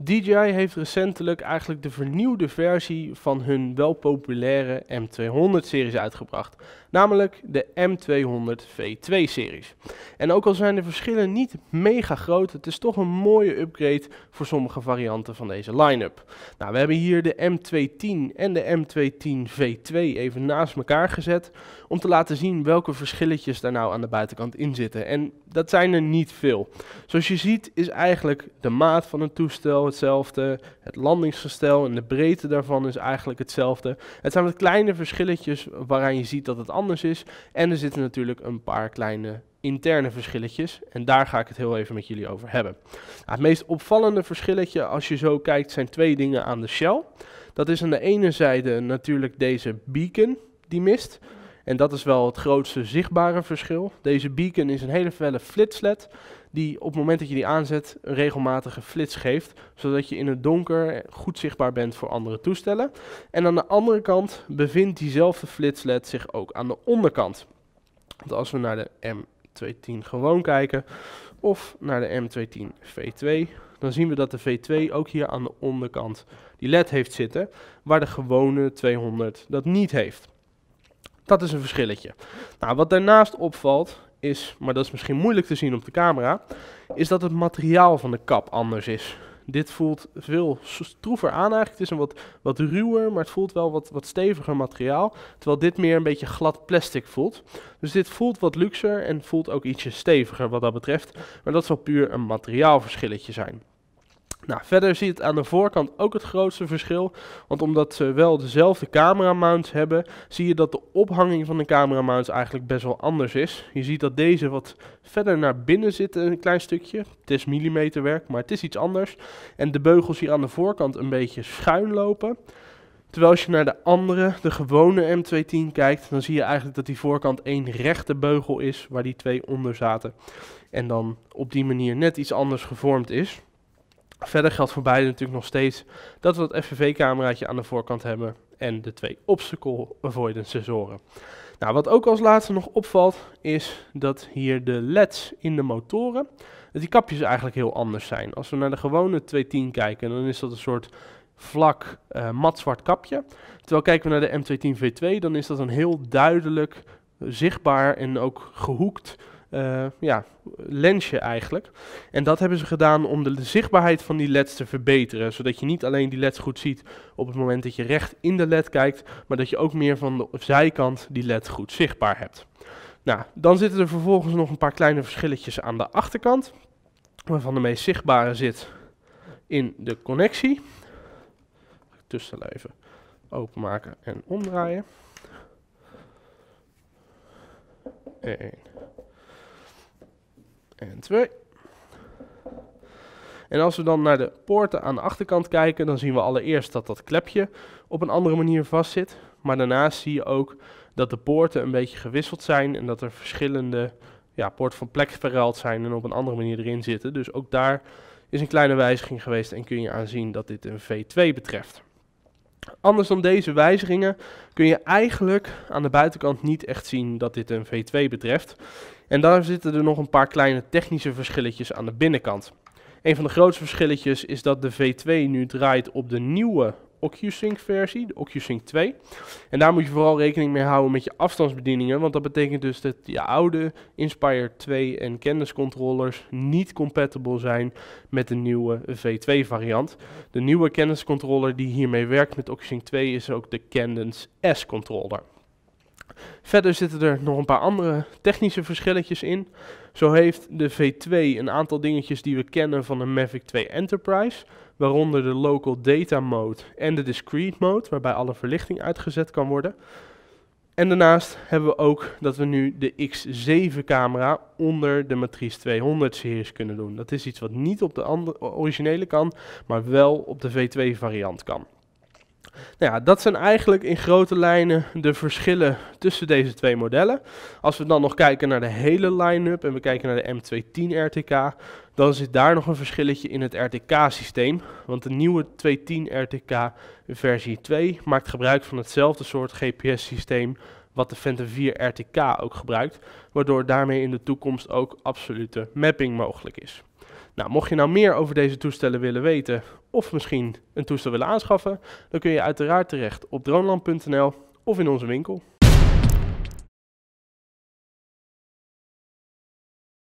DJI heeft recentelijk eigenlijk de vernieuwde versie van hun wel populaire M200-series uitgebracht. Namelijk de M200 V2-series. En ook al zijn de verschillen niet mega groot, het is toch een mooie upgrade voor sommige varianten van deze line-up. Nou, we hebben hier de M210 en de M210 V2 even naast elkaar gezet om te laten zien welke verschilletjes daar nou aan de buitenkant in zitten. En dat zijn er niet veel. Zoals je ziet is eigenlijk de maat van het toestel hetzelfde, het landingsgestel en de breedte daarvan is eigenlijk hetzelfde. Het zijn wat kleine verschilletjes waaraan je ziet dat het anders is en er zitten natuurlijk een paar kleine interne verschilletjes en daar ga ik het heel even met jullie over hebben. Nou, het meest opvallende verschilletje als je zo kijkt zijn twee dingen aan de shell. Dat is aan de ene zijde natuurlijk deze beacon die mist. En dat is wel het grootste zichtbare verschil. Deze beacon is een hele felle flitsled die op het moment dat je die aanzet een regelmatige flits geeft, zodat je in het donker goed zichtbaar bent voor andere toestellen. En aan de andere kant bevindt diezelfde flitsled zich ook aan de onderkant. Want als we naar de M210 gewoon kijken of naar de M210 V2, dan zien we dat de V2 ook hier aan de onderkant die led heeft zitten, waar de gewone 200 dat niet heeft. Dat is een verschilletje. Nou, wat daarnaast opvalt is, maar dat is misschien moeilijk te zien op de camera, is dat het materiaal van de kap anders is. Dit voelt veel stroever aan eigenlijk. Het is een wat ruwer, maar het voelt wel wat steviger materiaal. Terwijl dit meer een beetje glad plastic voelt. Dus dit voelt wat luxer en voelt ook ietsje steviger wat dat betreft. Maar dat zal puur een materiaalverschilletje zijn. Nou, verder zie je het aan de voorkant ook het grootste verschil, want omdat ze wel dezelfde cameramounts hebben, zie je dat de ophanging van de cameramounts eigenlijk best wel anders is. Je ziet dat deze wat verder naar binnen zit een klein stukje, het is millimeterwerk, maar het is iets anders. En de beugels hier aan de voorkant een beetje schuin lopen. Terwijl als je naar de andere, de gewone M210 kijkt, dan zie je eigenlijk dat die voorkant één rechte beugel is, waar die twee onder zaten. En dan op die manier net iets anders gevormd is. Verder geldt voor beide natuurlijk nog steeds dat we het FPV-cameraatje aan de voorkant hebben en de twee obstacle avoidance sensoren. Nou, wat ook als laatste nog opvalt is dat hier de LED's in de motoren, dat die kapjes eigenlijk heel anders zijn. Als we naar de gewone 210 kijken, dan is dat een soort vlak matzwart kapje. Terwijl kijken we naar de M210 V2, dan is dat een heel duidelijk zichtbaar en ook gehoekt lensje eigenlijk. En dat hebben ze gedaan om de zichtbaarheid van die LED's te verbeteren, zodat je niet alleen die LED's goed ziet op het moment dat je recht in de LED kijkt, maar dat je ook meer van de zijkant die LED goed zichtbaar hebt. Nou, dan zitten er vervolgens nog een paar kleine verschilletjes aan de achterkant, waarvan de meest zichtbare zit in de connectie. Het toestel even openmaken en omdraaien. 1 en 2. En als we dan naar de poorten aan de achterkant kijken, dan zien we allereerst dat dat klepje op een andere manier vast zit. Maar daarnaast zie je ook dat de poorten een beetje gewisseld zijn en dat er verschillende poorten van plek verruild zijn en op een andere manier erin zitten. Dus ook daar is een kleine wijziging geweest en kun je aanzien dat dit een V2 betreft. Anders dan deze wijzigingen kun je eigenlijk aan de buitenkant niet echt zien dat dit een V2 betreft. En daar zitten er nog een paar kleine technische verschilletjes aan de binnenkant. Een van de grootste verschilletjes is dat de V2 nu draait op de nieuwe OcuSync versie, de OcuSync 2. En daar moet je vooral rekening mee houden met je afstandsbedieningen, want dat betekent dus dat je oude Inspire 2 en Cadence controllers niet compatible zijn met de nieuwe V2 variant. De nieuwe Cadence controller die hiermee werkt met OcuSync 2 is ook de Cadence S controller. Verder zitten er nog een paar andere technische verschilletjes in. Zo heeft de V2 een aantal dingetjes die we kennen van de Mavic 2 Enterprise, waaronder de Local Data Mode en de Discrete Mode, waarbij alle verlichting uitgezet kan worden. En daarnaast hebben we ook dat we nu de X7 camera onder de Matrice 200 series kunnen doen. Dat is iets wat niet op de originele kan, maar wel op de V2 variant kan. Nou ja, dat zijn eigenlijk in grote lijnen de verschillen tussen deze twee modellen. Als we dan nog kijken naar de hele line-up en we kijken naar de M210 RTK, dan zit daar nog een verschilletje in het RTK-systeem. Want de nieuwe 210 RTK versie 2 maakt gebruik van hetzelfde soort GPS-systeem wat de Phantom 4 RTK ook gebruikt, waardoor daarmee in de toekomst ook absolute mapping mogelijk is. Nou, mocht je nou meer over deze toestellen willen weten of misschien een toestel willen aanschaffen, dan kun je uiteraard terecht op droneland.nl of in onze winkel.